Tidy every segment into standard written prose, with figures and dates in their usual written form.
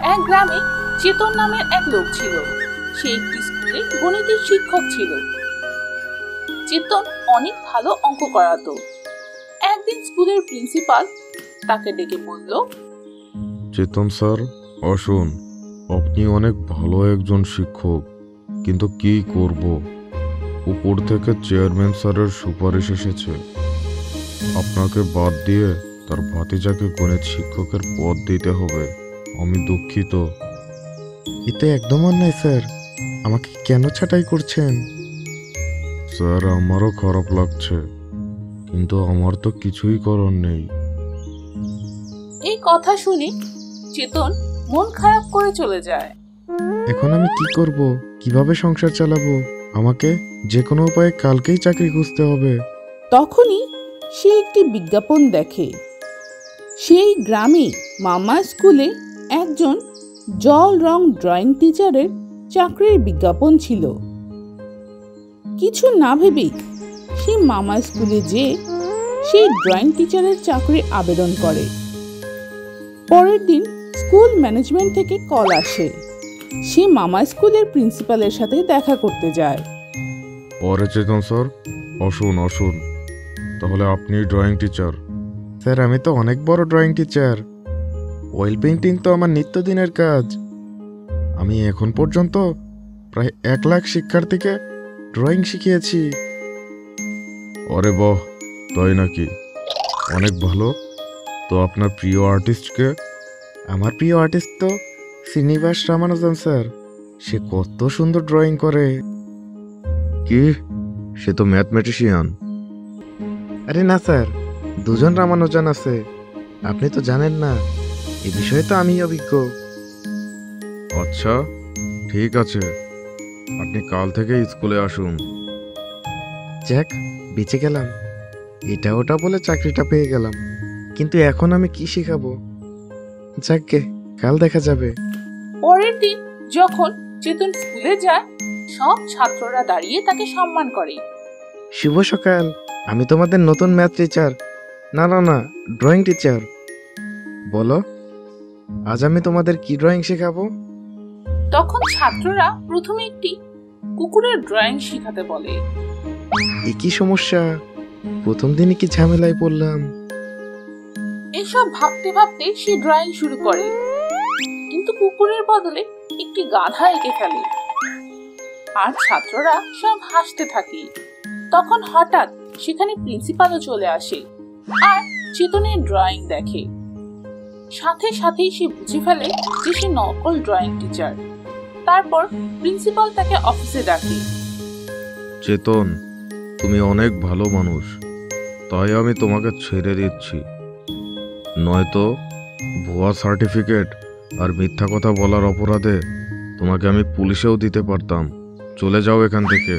এক গ্রামে চেতন নামের এক লোক ছিল। সে একটি স্কুলে গণিতের শিক্ষক ছিল। চেতন অনেক ভালো অঙ্ক করাতো। একদিন স্কুলের প্রিন্সিপাল তাকে ডেকে বলল, চেতন স্যার, আসুন। আপনি অনেক ভালো একজন শিক্ষক, কিন্তু কি করব, উপর থেকে চেয়ারম্যান স্যারের সুপারিশ এসেছে। আপনাকে বাদ দিয়ে তার ভাতিজাকে গণিত শিক্ষকের পদ দিতে হবে। আমি দুঃখিত। এতে একদম অন্যায় স্যার, আমাকে কেন ছাঁটাই করছেন? স্যার, আমারও খারাপ লাগছে, কিন্তু আমার তো কিছুই করার নেই। এই কথা শুনে চেতন মন খারাপ করে চলে যায়। এখন আমি কি করব, কিভাবে সংসার চালাবো? আমাকে যে কোনো উপায়ে কালকেই চাকরি খুঁজতে হবে। তখনই সে একটি বিজ্ঞাপন দেখে। সেই গ্রামে মামা স্কুলে একজন জল রং ড্রয়িং টিচারের চাকরির বিজ্ঞাপন ছিল। কিছু না ভেবেই সে মামা স্কুলে যেয়ে সেই ড্রয়িং টিচারের চাকরির আবেদন করে। পরের দিন স্কুল ম্যানেজমেন্ট থেকে কল আসে। সে মামা স্কুলের প্রিন্সিপালের সাথে দেখা করতে যায়। পরে চেতন স্যার, আসুন আসুন। তাহলে আপনি ড্রয়িং টিচার? স্যার, আমি তো অনেক বড় ড্রয়িং টিচার। অয়েল পেইন্টিং তো আমার নিত্যদিনের কাজ। আমি এখন পর্যন্ত প্রায় 1 লাখ শিক্ষার্থীকে ড্রয়িং শিখিয়েছি। আরে বাহ, তাই নাকি? অনেক ভালো। তো আপনার প্রিয় আর্টিস্টকে? আমার প্রিয় আর্টিস্ট তো শ্রীনিবাস রামানুজন স্যার। সে কত সুন্দর ড্রয়িং করে। কি, সে তো ম্যাথমেটিশিয়ান। আরে না স্যার, 2 জন রামানুজন আছে। আপনি তো জানেন না, এ বিষয়ে তো আমি অভিজ্ঞ। আচ্ছা, ঠিক আছে। আপনি কাল থেকে স্কুলে আসুন। যাক, বেঁচে গেলাম। এটা ওটা বলে চাকরিটা পেয়ে গেলাম, কিন্তু এখন আমি কি শেখাবো? যাকগে, কাল দেখা যাবে। পরের দিন যখন চেতন স্কুলে যায়, সব ছাত্ররা দাঁড়িয়ে তাকে সম্মান করে। শুভ সকাল, আমি তোমাদের নতুন ম্যাথ টিচার। না না না, ড্রয়িং টিচার। বলো, আজ আমি তোমাদের কি ড্রয়িং শেখাবো? তখন ছাত্ররা প্রথমে একটি কুকুরের ড্রয়িং শেখাতে বলে। এ কি সমস্যা, প্রথম দিনই কি ঝামেলায় পড়লাম? এসব ভাবতে ভাবতে সে ড্রয়িং শুরু করে, কিন্তু কুকুরের বদলে একটি গাধা এঁকে ফেলে। আর ছাত্ররা সব হাসতে থাকে। তখন হঠাৎ সেখানে প্রিন্সিপালও চলে আসে আর চেতনের ড্রয়িং দেখে। সাথে সাথেই সে বুঝে ফেলে যে সে নকল ড্রয়িং টিচার। তারপর প্রিন্সিপাল তাকে অফিসে ডাকে। চেতন, তুমি অনেক ভালো মানুষ, তাই আমি তোমাকে ছেড়ে দিচ্ছি। নয়তো ভুয়া সার্টিফিকেট আর মিথ্যা কথা বলার অপরাধে তোমাকে আমি পুলিশেও দিতে পারতাম। চলে যাও এখান থেকে।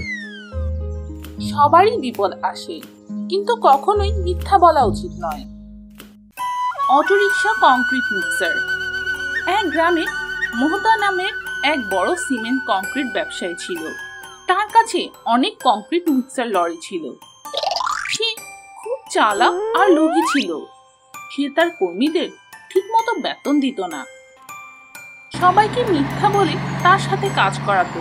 সবারই বিপদ আসে, কিন্তু কখনোই মিথ্যা বলা উচিত নয়। Autorickshaw concrete mixer. এক গ্রামে মোহতা নামের এক বড় সিমেন্ট কংক্রিট ব্যবসায়ী ছিল। তার কাছে অনেক কংক্রিট মিক্সার লরি ছিল। সে খুব চালাক আর লোভী ছিল। সে তার কর্মীদের ঠিকমতো বেতন দিত না, সবাইকে মিথ্যা বলে তার সাথে কাজ করাতো।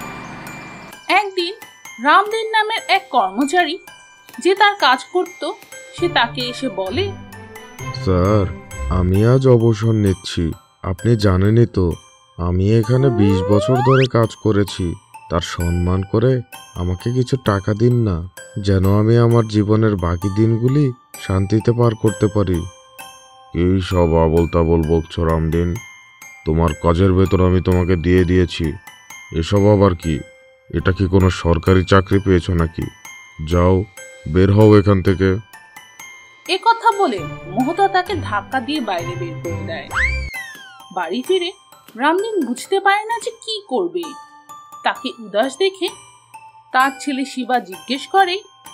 একদিন রামদেব নামের এক কর্মচারী যে তার কাজ করত, সে তাকে এসে বলে, স্যার, আমি আজ অবসর নিচ্ছি। আপনি জানেনই তো, আমি এখানে 20 বছর ধরে কাজ করেছি। তার সম্মান করে আমাকে কিছু টাকা দিন না, যেন আমি আমার জীবনের বাকি দিনগুলি শান্তিতে পার করতে পারি। এই সব আবল তাবল বকছো রামদিন? তোমার কাজের ভেতর আমি তোমাকে দিয়ে দিয়েছি, এসব আবার কি? এটা কি কোনো সরকারি চাকরি পেয়েছো নাকি? যাও, বের হও এখান থেকে। এ কথা বলে মোহতা তাকে ধাক্কা দিয়ে বাইরে বের করে দেয়। বাড়ি ফিরে রামদিন বুঝতে পারে না যে কি করবে। তাকে উদাস দেখে তার ছেলে শিবা জিজ্ঞেস করে,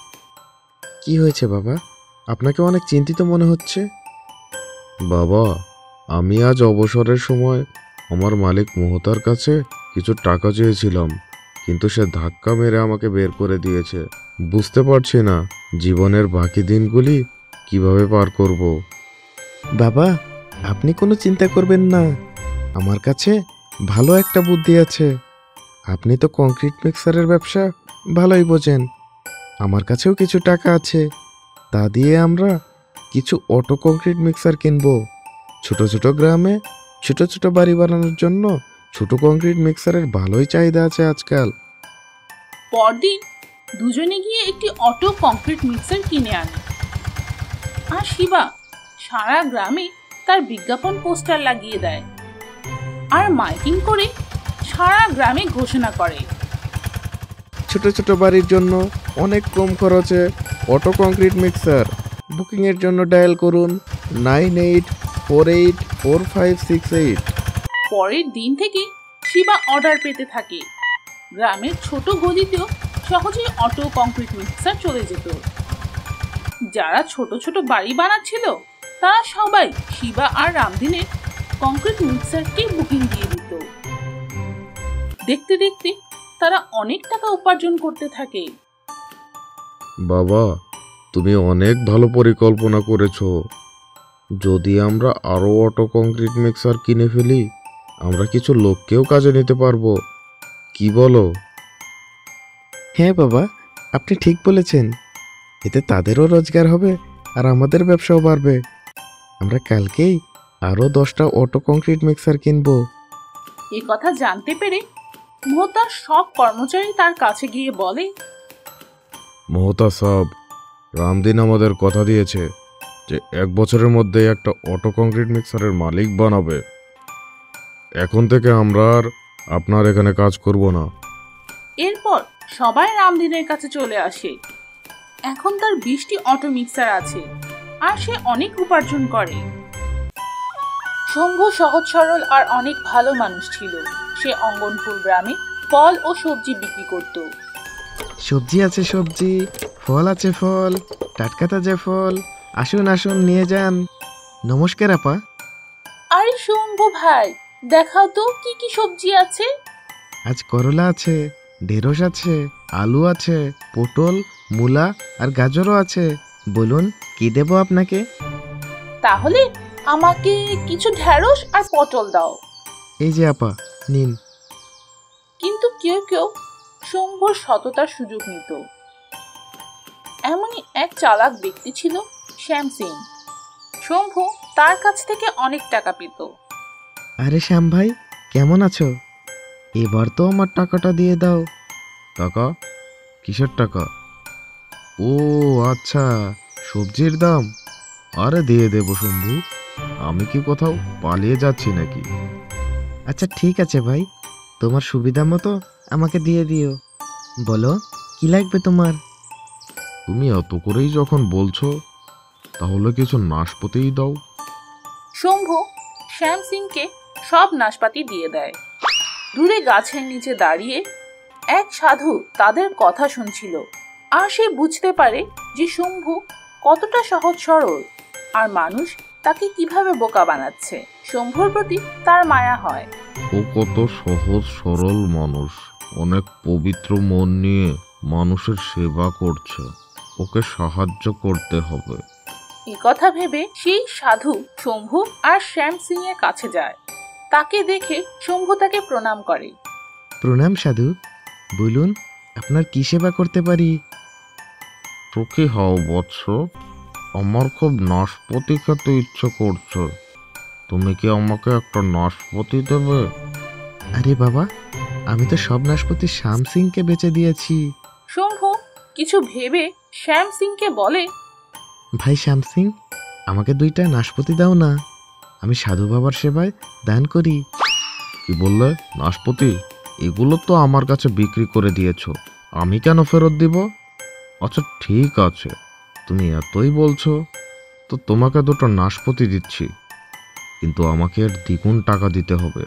কি হয়েছে বাবা, আপনাকে অনেক চিন্তিত মনে হচ্ছে। বাবা, আমি আজ অবসরের সময় আমার মালিক মোহতার কাছে কিছু টাকা চেয়েছিলাম, কিন্তু সে ধাক্কা মেরে আমাকে বের করে দিয়েছে। বুঝতে পারছি না জীবনের বাকি দিনগুলি কিভাবে পার করব। বাবা, আপনি কোনো চিন্তা করবেন না। আমার কাছে ভালো একটা বুদ্ধি আছে। আপনি তো কংক্রিট মিক্সারের ব্যবসা ভালোই বোঝেন। আমার কাছেও কিছু টাকা আছে, তা দিয়ে আমরা কিছু অটো কংক্রিট মিক্সার কিনবো। ছোট ছোট গ্রামে ছোট ছোট বাড়ি বানানোর জন্য ছোট কংক্রিট মিক্সারের ভালোই চাহিদা আছে আজকাল। পরদিন দুজনে গিয়ে একটি অটো কংক্রিট মিক্সার কিনে আনে। আর শিবা সারা গ্রামে তার বিজ্ঞাপন পোস্টার লাগিয়ে দেয় আর মাইকিং করে সারা গ্রামে ঘোষণা করে, ছোট ছোট বাড়ির জন্য অনেক কম খরচে অটো কংক্রিট মিক্সার। বুকিংয়ের জন্য ডায়াল করুন 98484568। পরের দিন থেকে শিবা অর্ডার পেতে থাকে। গ্রামের ছোট গলিতেও সহজেই অটো কংক্রিট মিক্সার চলে যেত। যারা ছোট ছোট বাড়ি বানাচ্ছিল তারা সবাই শিবা আর রামদিনের কংক্রিট মিক্সারকে বুকিং দিয়ে দিত। দেখতে দেখতে তারা অনেক টাকা উপার্জন করতে থাকে। বাবা, তুমি অনেক ভালো পরিকল্পনা করেছো। যদি আমরা আরো অটো কংক্রিট মিক্সার কিনে ফেলি, আমরা কিছু লোককেও কাজে নিতে পারবো। কি বলো? হ্যাঁ বাবা, আপনি ঠিক বলেছেন। এতে তাদেরও রোজগার হবে আর আমাদের ব্যবসাও বাড়বে। আমরা কালকেই আরো 10টা অটো কংক্রিট মিক্সার কিনবো। এ কথা জানতে পেরে মোহতার সব কর্মচারী তার কাছে গিয়ে বলে, মোহতা সাব, রামদিন আমাদের কথা দিয়েছে যে 1 বছরের মধ্যে একটা অটো কংক্রিট মিক্সারের মালিক বানাবে। এখন থেকে আমরা আর আপনার এখানে কাজ করব না। এরপর সবাই রামদিনের কাছে চলে আসে। এখন তার 20টি অটো মিক্সার আছে আর সে অনেক উপার্জন করে। শম্ভু সহজ সরল আর অনেক ভালো মানুষ ছিল। সে অঙ্গনপুর গ্রামে ফল ও সবজি বিক্রি করত। সবজি আছে সবজি, ফল আছে ফল, টাটকা তাজা ফল। আসুন আসুন নিয়ে যান। নমস্কার আপা। আরে শম্ভু ভাই, দেখাও তো কি কি সবজি আছে। আজ করলা আছে, ঢেঁড়স আছে, আলু আছে, পটল, মূলা আর গাজরও আছে। বলুন কি দেব আপনাকে? তাহলে আমাকে কিছু ঢেঁড়স আর পটল দাও। এই যে আপা, নিন। কিন্তু কেউ কেউ শম্ভুর সততার সুযোগ নিত। এমনই এক চালাক ব্যক্তি ছিল শ্যাম সিং। শম্ভু তার কাছ থেকে অনেক টাকা পেত। আরে শ্যাম ভাই, কেমন আছো? এবার তো আমার টাকাটা দিয়ে দাও। টাকা? কিসের টাকা? ও আচ্ছা, সবজির দাম। আরে দিয়ে দেবো শম্ভু, আমি কি কোথাও পালিয়ে যাচ্ছি নাকি? আচ্ছা ঠিক আছে ভাই, তোমার সুবিধা মতো আমাকে দিয়ে দিও। বলো কি লাগবে তোমার? তুমি এত করেই যখন বলছো, তাহলে কিছু নাশপাতিই দাও। শম্ভু শ্যাম সিংকে সব নাশপাতি দিয়ে দেয়। দূরে গাছের নিচে দাঁড়িয়ে এক সাধু তাদের কথা শুনছিল। আর সে বুঝতে পারে যে শম্ভু কতটা সহজ সরল আর মানুষ তাকে কিভাবে বোকা বানাচ্ছে। শম্ভুর প্রতি তার মায়া হয়। ও কত সহজ সরল মানুষ, অনেক পবিত্র মন নিয়ে মানুষের সেবা করছে। ওকে সাহায্য করতে হবে। এ কথা ভেবে সেই সাধু শম্ভু আর শ্যাম সিং এর কাছে যায়। তাকে দেখে শম্ভু তাকে প্রণাম করে। প্রণাম সাধু, বলুন আপনার কি সেবা করতে পারি? সুখী হও বৎস, আমার খুব নাশপাতি খেতে ইচ্ছে করছে। তুমি কি আমাকে একটা নাশপাতি দেবে? আরে বাবা, আমি তো সব নাশপাতি শ্যাম সিংকে বেচে দিয়েছি। শম্ভু কিছু ভেবে শ্যাম সিংকে বলে, ভাই শ্যাম সিং, আমাকে 2টা নাশপাতি দাও না। আমি সাধু বাবার সেবায় দান করি। কি বললে? নাশপাতি? এগুলো তো আমার কাছে বিক্রি করে দিয়েছো, আমি কেন ফেরত দিব? আচ্ছা ঠিক আছে, তুমি এতই বলছো তো তোমাকে 2টা নাশপাতি দিচ্ছি, কিন্তু আমাকে এর দ্বিগুণ টাকা দিতে হবে।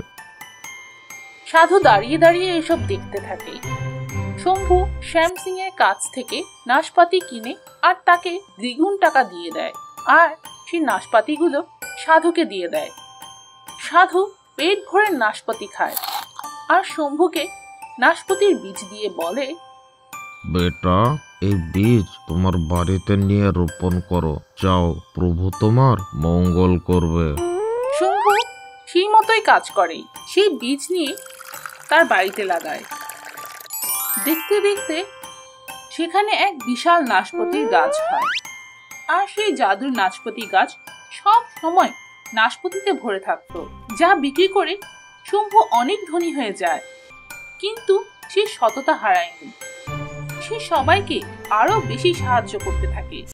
সাধু দাঁড়িয়ে দাঁড়িয়ে এসব দেখতে থাকে। শম্ভু শ্যাম সিং এর কাছ থেকে নাশপাতি কিনে আর তাকে দ্বিগুণ টাকা দিয়ে দেয়। আর সেই নাশপাতিগুলো সাধুকে দিয়ে দেয়। সাধু পেট ভরে নাশপাতি খায় আর শম্ভুকে নাশপাতির বীজ দিয়ে বলে, বেটা, এই বীজ তোমার বাড়িতে নিয়ে রোপণ করো। যাও, প্রভু তোমার মঙ্গল করবে। শম্ভু সেই মতোই কাজ করে। সেই বীজ নিয়ে তার বাড়িতে লাগায়। দেখতে দেখতে সেখানে এক বিশাল নাশপাতির গাছ হয়। আর সেই জাদুর নাশপাতি গাছ সব সময় নাশপাতিতে ভরে থাকতো, যা বিক্রি করে শম্ভু অনেক ধনী হয়ে যায়। কিন্তু সে সততা হারায়নি। সে সবাইকে আরো বেশি সাহায্য করতে থাকে।